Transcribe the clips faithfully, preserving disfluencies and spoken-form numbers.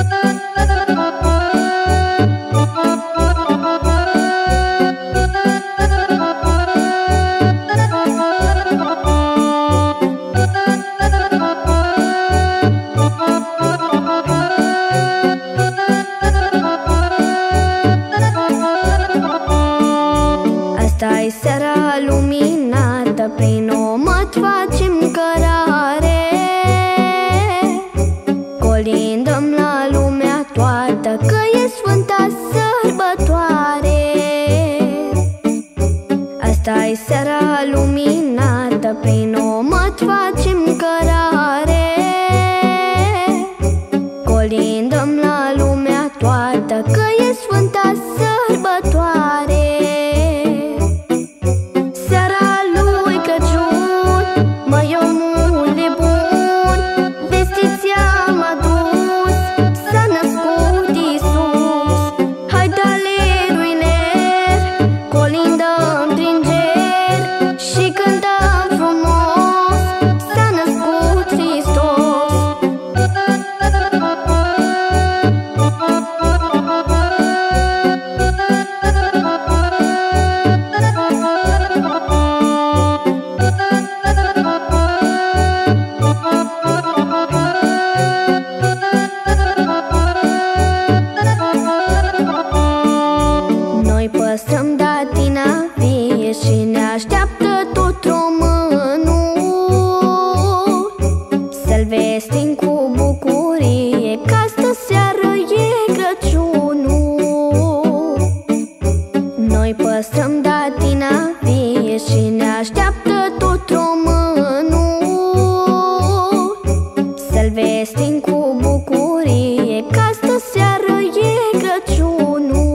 Asta-i seara luminată, prin omăt facem cărare. Colindăm la lumea toată că e sfânta sărbătoare. Asta-i seara luminată, prin omăt facem cărare. Colindăm la lumea toată că e sfânta sărbătoare. Păstrăm datina vie și ne așteaptă tot românul să-l vestim cu bucurie că astă seară e Crăciunul. Noi păstrăm datina vie și ne așteaptă tot românul să-l vestim cu bucurie că astă seară e Crăciunul.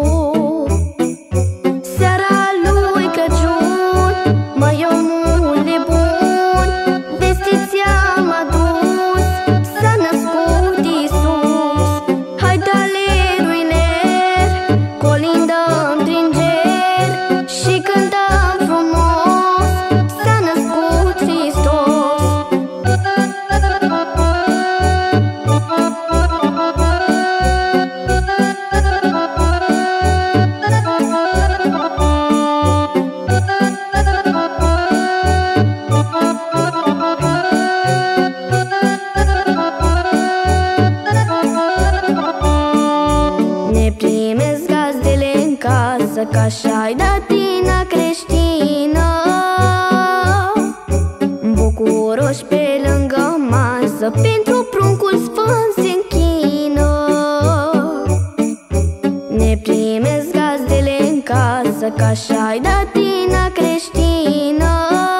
Ne primesc gazdele în casă, că așa-i datina creștină. Bucuroși pe lângă masă, pentru pruncul sfânt se închină. Ne primesc gazdele în casă, că așa-i datina creștină.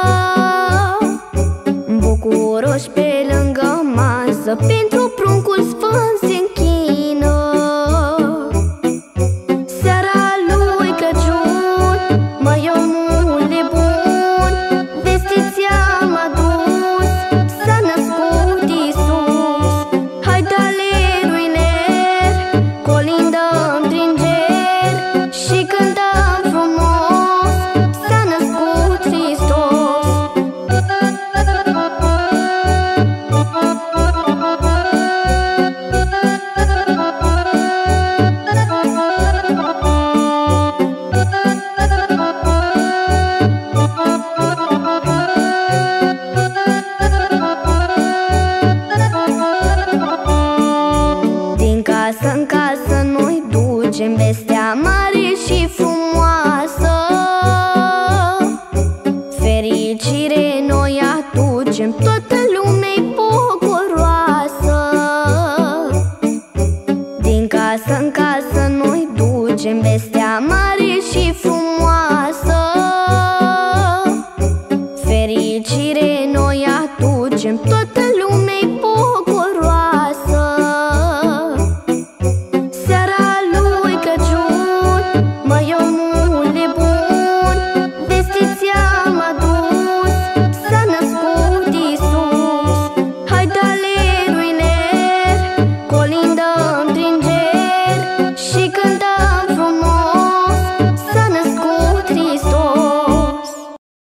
Bucuroși pe lângă masă, pentru pruncul sfânt se închină. Casă-n casă noi ducem vestea mare și frumoasă. Fericire noi aducem, toată lumea-i bucuroasă. Din casă-n casă noi ducem vestea mare și frumoasă. Fericire noi aducem, toată